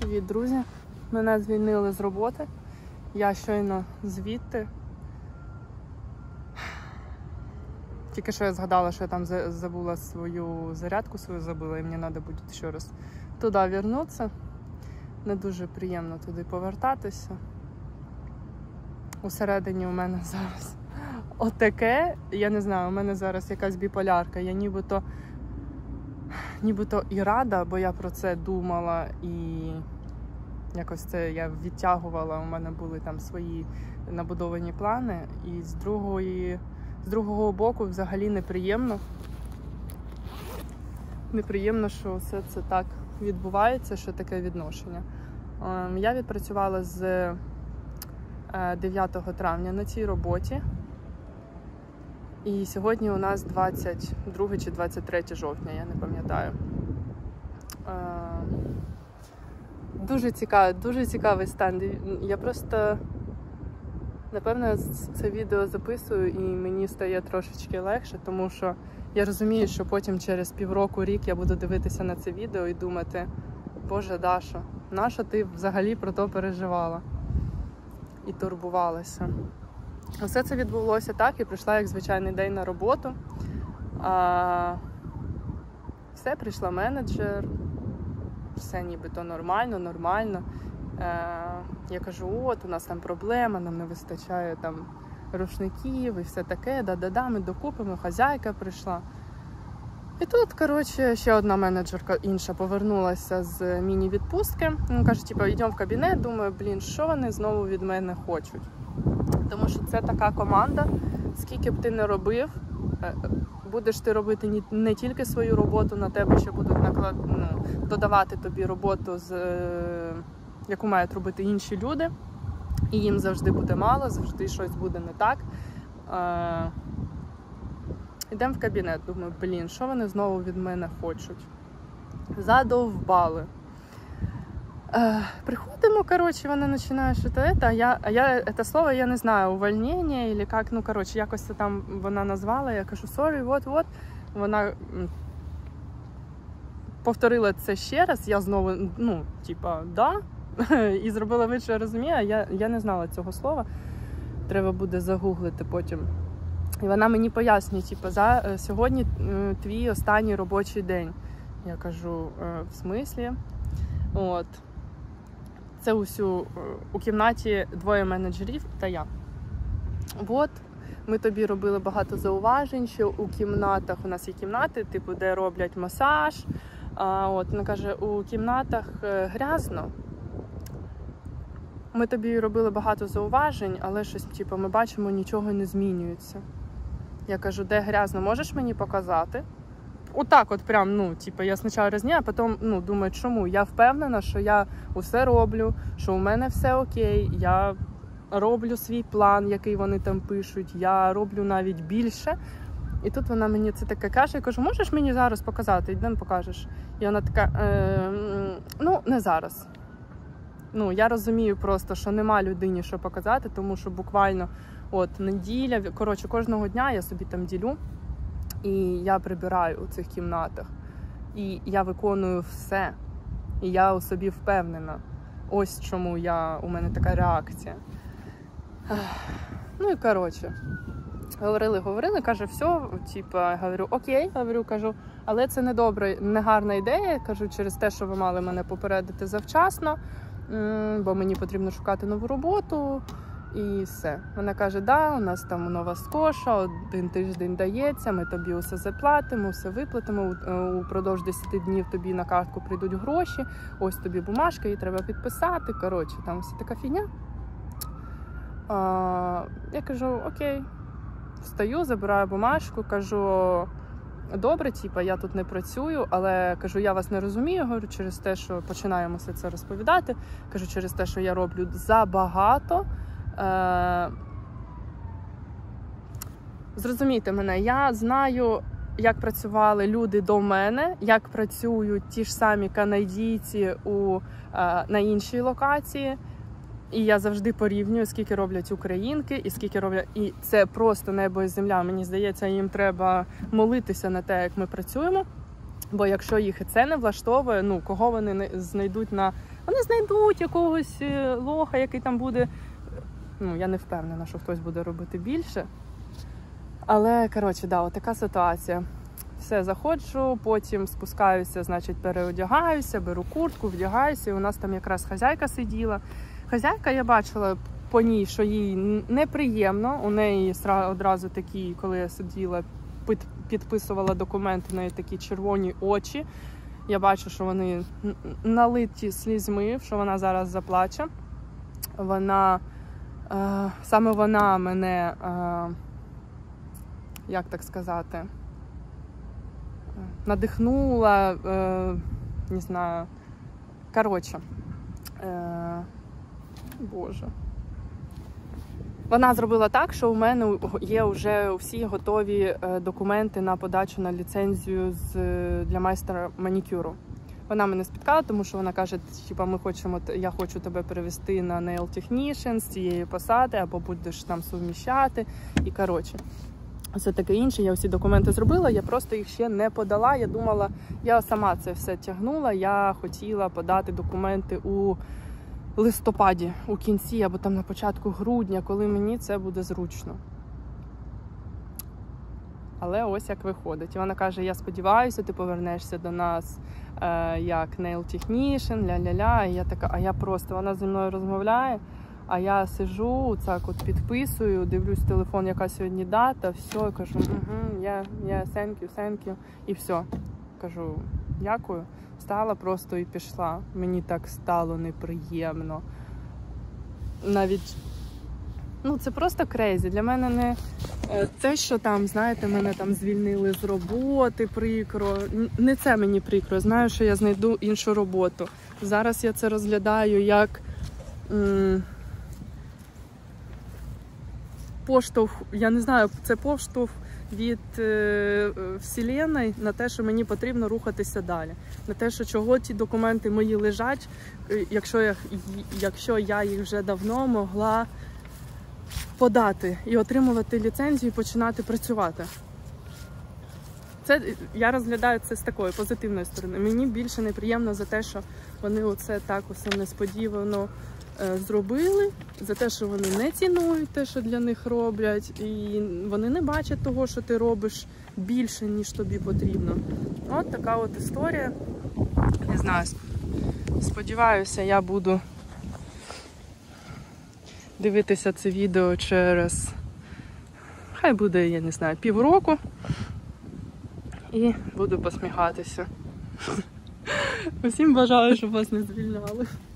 Привіт, друзі! Мене звільнили з роботи. Я щойно звідти. Тільки що я згадала, що я там забула свою зарядку, і мені треба буде ще раз туди повернутися. Не дуже приємно туди повертатися. Усередині у мене зараз отаке, я не знаю, у мене зараз якась біполярка. Я нібито і рада, бо я про це думала і якось це я відтягувала, у мене були там свої набудовані плани. І з другого боку взагалі неприємно. Неприємно, що все це так відбувається, що таке відношення. Я відпрацювала з 9 травня на цій роботі. І сьогодні у нас 22 чи 23 жовтня, я не пам'ятаю. Дуже цікавий стан. Я просто, напевно, це відео записую і мені стає трошечки легше, тому що я розумію, що потім через півроку-рік я буду дивитися на це відео і думати: Боже, Дашо, нащо ти взагалі про то переживала і турбувалася? Все це відбулося так, і прийшла як звичайний день на роботу. Все, прийшла менеджер, все нібито нормально. Я кажу, от, у нас там проблема, нам не вистачає там рушників і все таке, ми докупимо, хазяйка прийшла. І тут, коротше, ще одна менеджерка інша повернулася з міні-відпустки. Каже, йдемо в кабінет, думаю, що вони знову від мене хочуть. Тому що це така команда, скільки б ти не робив, будеш ти робити не тільки свою роботу, на тебе ще будуть додавати тобі роботу, яку мають робити інші люди. І їм завжди буде мало, завжди щось буде не так. Йдемо в кабінет, думаю, що вони знову від мене хочуть. Задовбали. Приходимо, коротше, вона починає що-то це слово я не знаю, увольнення, або як, якось це там вона назвала, я кажу, sorry, вот. Вона повторила це ще раз, я знову, да, і зробила вид, що я розумію, я не знала цього слова, треба буде загуглити потім. І вона мені пояснює, сьогодні твій останній робочий день. Я кажу, в смислі? От. Це у кімнаті двоє менеджерів та я. От, ми тобі робили багато зауважень, що у кімнатах, у нас є кімнати, де роблять масаж. Вона каже, у кімнатах грязно. Ми тобі робили багато зауважень, але щось, ми бачимо, нічого не змінюється. Я кажу, де грязно, можеш мені показати? Отак от прям, я спочатку розняла, а потім, думаю, чому? Я впевнена, що я усе роблю, що у мене все окей, я роблю свій план, який вони там пишуть, я роблю навіть більше. І тут вона мені це таке каже, я кажу, можеш мені зараз показати? Йдемо покажеш. І вона така, не зараз. Я розумію просто, що нема людині що показати, тому що буквально неділя, кожного дня я собі там ділю. І я прибираю у цих кімнатах. І я виконую все. І я у собі впевнена. Ось чому у мене така реакція. Говорили, каже, все, говорю, окей, кажу, але це не гарна ідея, кажу, через те, що ви мали мене попередити завчасно, бо мені потрібно шукати нову роботу. І все. Вона каже, у нас там нова скоша, 1 тиждень дається, ми тобі усе заплатимо, все виплатимо, упродовж 10 днів тобі на картку прийдуть гроші, ось тобі бумажка, її треба підписати, там вся така фігня. Я кажу, окей, встаю, забираю бумажку, кажу, добре, я тут не працюю, але, кажу, я вас не розумію, говорю, через те, що починаємо все це розповідати, кажу, через те, що я роблю забагато. Зрозумійте мене, я знаю, як працювали люди до мене, як працюють ті ж самі канадійці на іншій локації. І я завжди порівнюю, скільки роблять українки і скільки роблять. І це просто небо і земля. Мені здається, їм треба молитися на те, як ми працюємо. Бо якщо їх і це не влаштовує, ну, кого вони знайдуть на... Вони знайдуть якогось лоха, який там буде... Ну, я не впевнена, що хтось буде робити більше. Але, коротше, да, отака ситуація. Все, заходжу, потім спускаюся, значить, переодягаюся, беру куртку, вдягаюся, і у нас там якраз хазяйка сиділа. Хазяйка, я бачила по ній, що їй неприємно. У неї одразу такі, коли я сиділа, підписувала документи, у неї такі червоні очі. Я бачу, що вони налиті слізьми, що вона зараз заплаче. Саме вона мене, як так сказати, надихнула, не знаю, коротше, боже. Вона зробила так, що у мене є вже всі готові документи на подачу на ліцензію для майстра манікюру. Вона мене спіткала, тому що вона каже, типа, я хочу тебе перевести на nail technician з цієї посади, або будеш там суміщати, і коротше. Все таке інше, я всі документи зробила, я просто їх ще не подала. Я думала, я сама це все тягнула, я хотіла подати документи у листопаді, у кінці, або там на початку грудня, коли мені це буде зручно. Але ось як виходить. І вона каже, я сподіваюся, ти повернешся до нас як nail technician, ля-ля-ля. І я така, вона зі мною розмовляє, а я сижу, так от підписую, дивлюсь телефон, яка сьогодні дата, все, кажу, thank you, і все. Кажу, дякую. Встала просто і пішла. Мені так стало неприємно. Навіть, це просто крейзі. Для мене не те, що там, знаєте, мене там звільнили з роботи, прикро. Не це мені прикро. Знаю, що я знайду іншу роботу. Зараз я це розглядаю як поштовх, я не знаю, це поштовх від Вселенної на те, що мені потрібно рухатися далі. На те, що чого ті документи мої лежать, якщо я їх вже давно могла подати і отримувати ліцензію і починати працювати. Я розглядаю це з такої позитивної сторони. Мені більше неприємно за те, що вони оце так усе несподівано зробили, за те, що вони не цінують те, що для них роблять, і вони не бачать того, що ти робиш більше, ніж тобі потрібно. От така от історія. Не знаю, сподіваюся, я буду дивитися це відео через, хай буде, я не знаю, півроку, і буду посміхатися. Усім бажаю, щоб вас не звільняли.